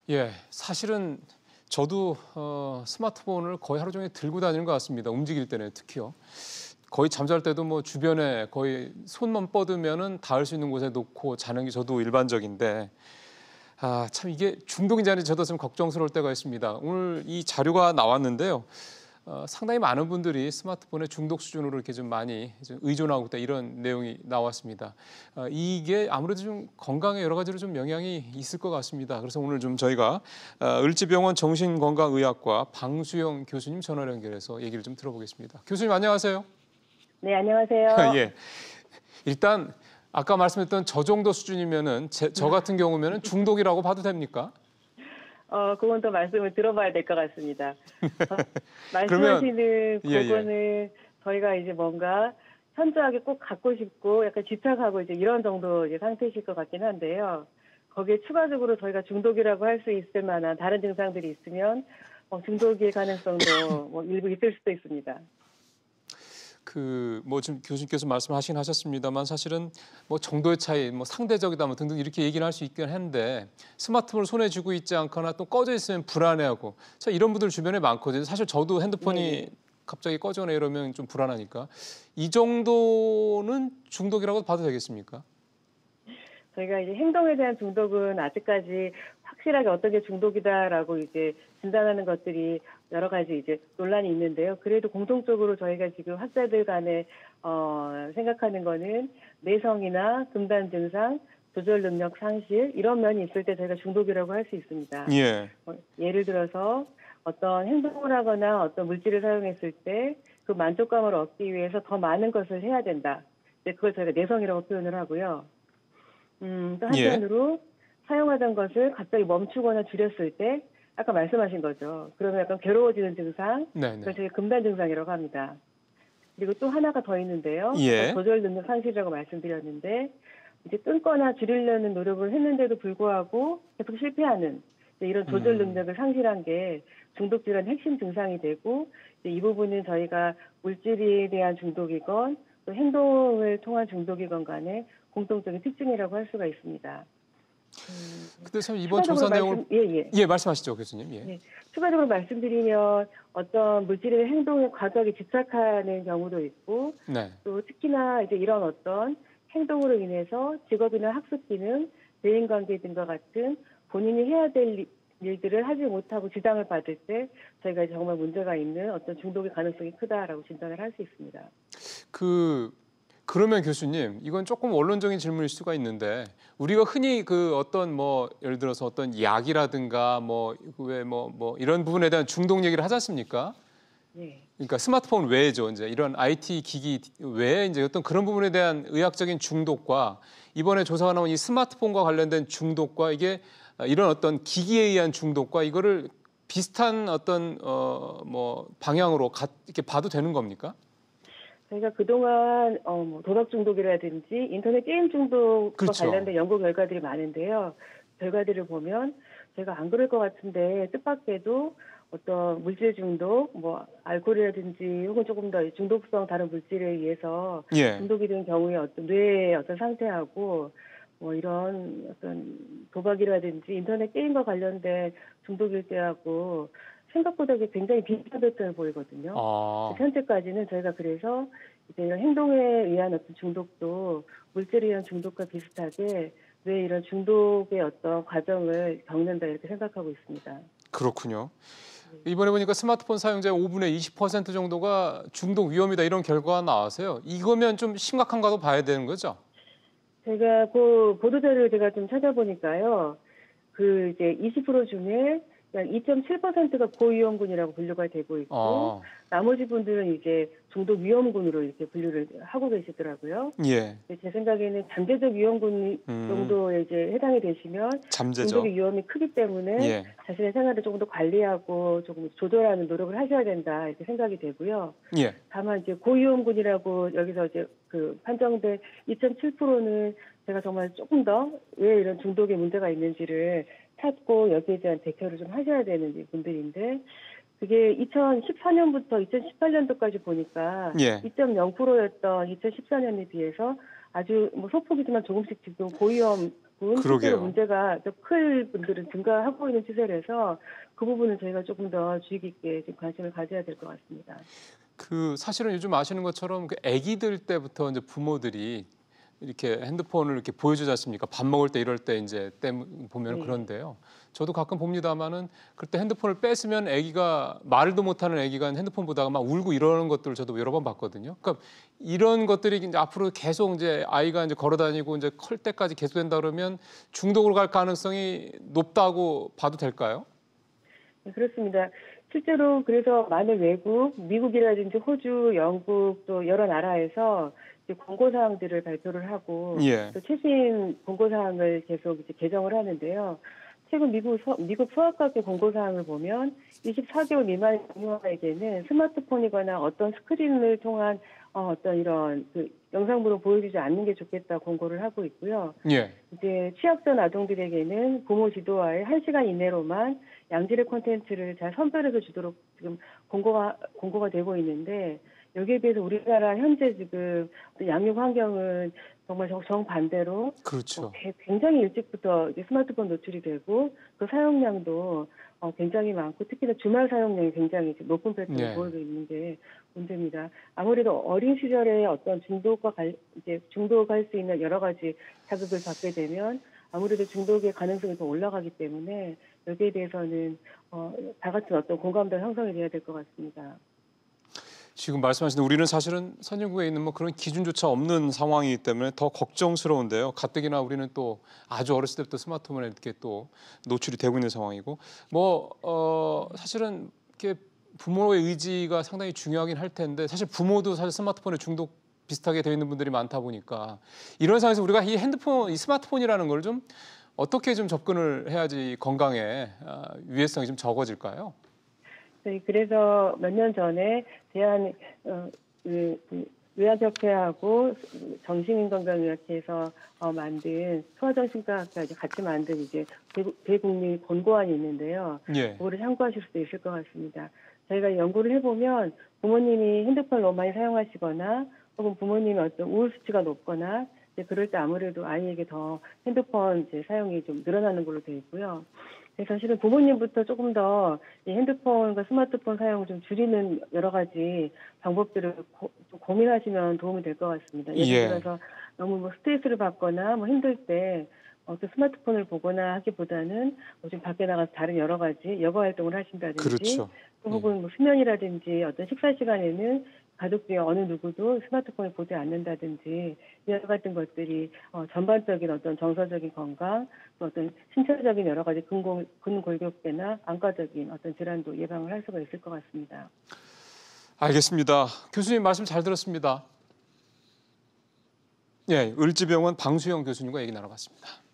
예, 사실은 저도 스마트폰을 거의 하루 종일 들고 다니는 것 같습니다. 움직일 때는 특히요. 거의 잠잘 때도 뭐 주변에 거의 손만 뻗으면은 닿을 수 있는 곳에 놓고 자는 게 저도 일반적인데, 참 이게 중독인지 아닌지 저도 좀 걱정스러울 때가 있습니다. 오늘 이 자료가 나왔는데요. 상당히 많은 분들이 스마트폰의 중독 수준으로 이렇게 좀 많이 좀 의존하고 있다, 이런 내용이 나왔습니다. 이게 아무래도 좀 건강에 여러 가지로 좀 영향이 있을 것 같습니다. 그래서 오늘 좀 저희가 을지병원 정신건강의학과 방수영 교수님 전화를 연결해서 얘기를 좀 들어보겠습니다. 교수님 안녕하세요. 네, 안녕하세요. 예. 일단 아까 말씀했던 저 정도 수준이면은 저 같은 경우면은 중독이라고 봐도 됩니까? 그건 또 말씀을 들어봐야 될 것 같습니다. 그러면 말씀하시는 예, 예. 그거는 저희가 이제 뭔가 현저하게 꼭 갖고 싶고 약간 집착하고 이제 이런 정도 이제 상태이실 것 같긴 한데요. 거기에 추가적으로 저희가 중독이라고 할 수 있을 만한 다른 증상들이 있으면 중독일 가능성도 뭐 일부 있을 수도 있습니다. 뭐 지금 교수님께서 말씀하시긴 하셨습니다만 사실은 뭐 정도의 차이, 뭐 상대적이다, 뭐 등등 이렇게 얘기를 할 수 있긴 한데 스마트폰을 손에 쥐고 있지 않거나 또 꺼져 있으면 불안해하고 자 이런 분들 주변에 많거든요. 사실 저도 핸드폰이 네네. 갑자기 꺼져나 이러면 좀 불안하니까 이 정도는 중독이라고 봐도 되겠습니까? 저희가 이제 행동에 대한 중독은 아직까지 확실하게 어떤 게 중독이다라고 이제 진단하는 것들이 여러 가지 이제 논란이 있는데요. 그래도 공통적으로 저희가 지금 학자들 간에 생각하는 거는 내성이나 금단 증상, 조절 능력 상실 이런 면이 있을 때 저희가 중독이라고 할 수 있습니다. 예. 예를 들어서 어떤 행동을 하거나 어떤 물질을 사용했을 때 그 만족감을 얻기 위해서 더 많은 것을 해야 된다. 이제 그걸 저희가 내성이라고 표현을 하고요. 또 예. 한편으로 사용하던 것을 갑자기 멈추거나 줄였을 때 아까 말씀하신 거죠. 그러면 약간 괴로워지는 증상, 그걸 네네. 저희 금단 증상이라고 합니다. 그리고 또 하나가 더 있는데요. 아까 예. 조절 능력 상실이라고 말씀드렸는데 이제 끊거나 줄이려는 노력을 했는데도 불구하고 계속 실패하는 이런 조절 능력을 상실한 게 중독 질환의 핵심 증상이 되고 이제 이 부분은 저희가 물질에 대한 중독이건 또 행동을 통한 중독이건 간에 공통적인 특징이라고 할 수가 있습니다. 근데 참 이번 추가적으로 조사 내용을 예. 예, 말씀하시죠, 교수님. 예. 네. 추가적으로 말씀드리면 어떤 물질의 행동에 과도하게 집착하는 경우도 있고 네. 또 특히나 이제 이런 어떤 행동으로 인해서 직업이나 학습 기능, 대인관계 등과 같은 본인이 해야 될 일들을 하지 못하고 지장을 받을 때 저희가 정말 문제가 있는 어떤 중독의 가능성이 크다라고 진단을 할 수 있습니다. 그러면 교수님, 이건 조금 원론적인 질문일 수가 있는데 우리가 흔히 어떤 뭐 예를 들어서 어떤 약이라든가 뭐 이런 부분에 대한 중독 얘기를 하지 않습니까? 네. 그러니까 스마트폰 외에죠. 이제 이런 IT 기기 외에 이제 어떤 그런 부분에 대한 의학적인 중독과 이번에 조사가 나온 이 스마트폰과 관련된 중독과 이게 이런 어떤 기기에 의한 중독과 이거를 비슷한 어떤 뭐 방향으로 이렇게 봐도 되는 겁니까? 저희가 그동안 뭐 도박 중독이라든지 인터넷 게임 중독과 그렇죠. 관련된 연구 결과들이 많은데요. 결과들을 보면 제가 안 그럴 것 같은데 뜻밖에도 어떤 물질 중독, 뭐 알코올이라든지 혹은 조금 더 중독성 다른 물질에 의해서 예. 중독이 된 경우에 어떤 뇌의 어떤 상태하고 뭐 이런 어떤 도박이라든지 인터넷 게임과 관련된 중독일 때하고 생각보다 이게 굉장히 비슷한 패턴을 보이거든요. 아. 현재까지는 저희가 그래서 이제 이런 행동에 의한 어떤 중독도 물질에 의한 중독과 비슷하게 왜 이런 중독의 어떤 과정을 겪는다 이렇게 생각하고 있습니다. 그렇군요. 이번에 보니까 스마트폰 사용자의 5분의 20% 정도가 중독 위험이다, 이런 결과가 나와서요. 이거면 좀 심각한가도 봐야 되는 거죠? 제가 그 보도자료를 제가 좀 찾아보니까요. 그 이제 20% 중에 약 2.7%가 고위험군이라고 분류가 되고 있고 아, 나머지 분들은 이제 중독 위험군으로 이렇게 분류를 하고 계시더라고요. 예. 근데 제 생각에는 잠재적 위험군 정도에 이제 해당이 되시면 잠재죠. 중독의 위험이 크기 때문에 예. 자신의 생활을 조금 더 관리하고 조금 조절하는 노력을 하셔야 된다 이렇게 생각이 되고요. 예. 다만 이제 고위험군이라고 여기서 이제 그 판정된 2.7%는 제가 정말 조금 더 왜 이런 중독에 문제가 있는지를 찾고 여기에 대한 대처를 좀 하셔야 되는 분들인데 그게 2014년부터 2018년도까지 보니까 예. 2.0%였던 2014년에 비해서 아주 뭐 소폭이지만 조금씩 지금 고위험 실제로 그러게요. 문제가 좀 클 분들은 증가하고 있는 추세라서 그 부분은 저희가 조금 더 주의 깊게 좀 관심을 가져야 될 것 같습니다. 그 사실은 요즘 아시는 것처럼 그 아기들 때부터 이제 부모들이 이렇게 핸드폰을 이렇게 보여주지 않습니까? 밥 먹을 때 이럴 때 이제 보면 네. 그런데요. 저도 가끔 봅니다마는 그때 핸드폰을 뺐으면 아기가 말도 못하는 아기가 핸드폰 보다가 막 울고 이러는 것들을 저도 여러 번 봤거든요. 그러니까 이런 것들이 이제 앞으로 계속 이제 아이가 이제 걸어다니고 이제 클 때까지 계속된다 그러면 중독으로 갈 가능성이 높다고 봐도 될까요? 네, 그렇습니다. 실제로 그래서 많은 외국, 미국이라든지 호주, 영국 또 여러 나라에서 이제 권고 사항들을 발표를 하고 예. 또 최신 권고 사항을 계속 이제 개정을 하는데요. 최근 미국 소아과학회 권고 사항을 보면 24개월 미만婴兒에게는 스마트폰이거나 어떤 스크린을 통한 어떤 이런 그 영상물을 보여주지 않는 게 좋겠다 권고를 하고 있고요. 예. 이제 취약전 아동들에게는 부모 지도하에 1시간 이내로만 양질의 콘텐츠를 잘 선별해서 주도록 지금 공고가 되고 있는데 여기에 비해서 우리나라 현재 지금 양육 환경은 정말 정반대로 그렇죠. 굉장히 일찍부터 이제 스마트폰 노출이 되고 그 사용량도 굉장히 많고 특히나 주말 사용량이 굉장히 지금 높은 패턴을 네. 보이고 있는 게 문제입니다. 아무래도 어린 시절에 어떤 이제 중독할 수 있는 여러 가지 자극을 받게 되면 아무래도 중독의 가능성이 더 올라가기 때문에 여기에 대해서는 다 같은 어떤 공감대가 형성이 돼야 될 것 같습니다. 지금 말씀하신 우리는 사실은 선진국에 있는 뭐 그런 기준조차 없는 상황이기 때문에 더 걱정스러운데요. 가뜩이나 우리는 또 아주 어렸을 때부터 스마트폰에 이렇게 또 노출이 되고 있는 상황이고 사실은 이렇게 부모의 의지가 상당히 중요하긴 할 텐데 사실 부모도 사실 스마트폰에 중독 비슷하게 되어 있는 분들이 많다 보니까 이런 상황에서 우리가 이 스마트폰이라는 걸 좀 어떻게 좀 접근을 해야지 건강에 위해성이 좀 적어질까요? 네, 그래서 몇 년 전에 대한 의학협회하고 정신인건강의학회에서 만든 소아정신과학과 같이 만든 이제 대국민 권고안이 있는데요. 예. 그거를 참고하실 수도 있을 것 같습니다. 저희가 연구를 해보면 부모님이 핸드폰을 너무 많이 사용하시거나 혹은 부모님의 어떤 우울 수치가 높거나 이제 그럴 때 아무래도 아이에게 더 핸드폰 이제 사용이 좀 늘어나는 걸로 되어 있고요. 사실은 부모님부터 조금 더 이 핸드폰과 스마트폰 사용을 좀 줄이는 여러 가지 방법들을 좀 고민하시면 도움이 될 것 같습니다. 예를 예. 들어서 너무 뭐 스트레스를 받거나 뭐 힘들 때 또 스마트폰을 보거나 하기보다는 좀 밖에 나가서 다른 여러 가지 여가 활동을 하신다든지 그렇죠. 또 혹은 뭐 수면이라든지 어떤 식사 시간에는 가족 중에 어느 누구도 스마트폰을 보지 않는다든지 이와 같은 것들이 전반적인 어떤 정서적인 건강, 또 어떤 신체적인 여러 가지 근골격계나 안과적인 어떤 질환도 예방을 할 수가 있을 것 같습니다. 알겠습니다. 교수님 말씀 잘 들었습니다. 예, 을지병원 방수영 교수님과 얘기 나눠봤습니다.